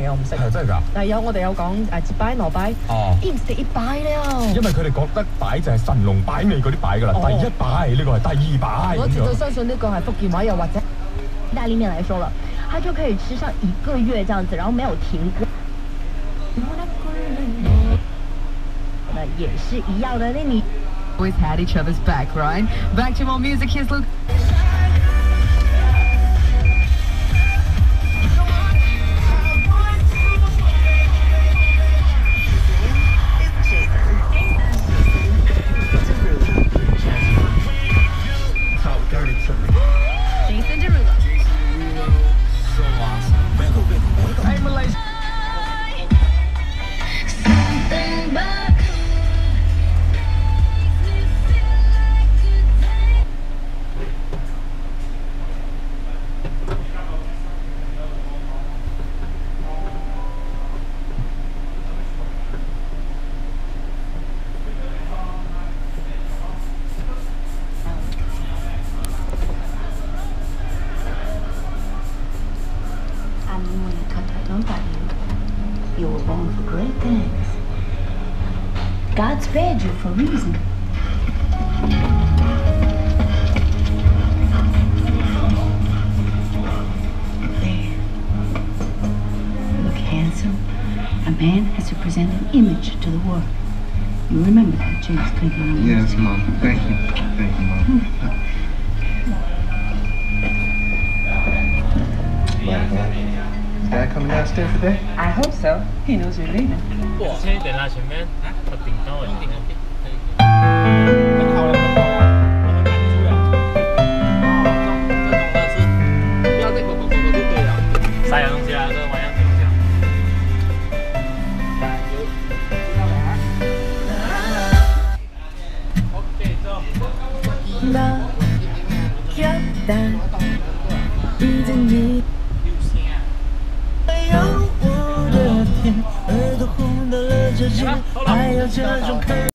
我唔識。 係真係㗎？ 但係我哋有講節擺羅擺。 哦。 唔是第一擺了。 因為佢哋覺得擺就係神龍擺尾嗰啲擺㗎啦，第一擺呢個係第二擺。 我絕對相信呢個係福建話，又或者意大利面來說了，它就可以吃上1個月這樣子，然後沒有停過。那也是一樣的，那你 always had each other's back, right? Back to more music. Here's Luke. Jason Derulo. So awesome. Hey, Malaysia. Something back. I knew when you cut that lump out of you, you were born for great things. God spared you for a reason. There. You look handsome. A man has to present an image to the world. You remember that, James Cleveland? Yes, Mom. Thank you. Thank you, Mom. Is Dad coming downstairs today? I hope so. He knows you're leaving. 车等下前面我顶到我顶。三样东西啊，这个玩样东西啊。OK，走。 耳朵红到了这只，还有这种。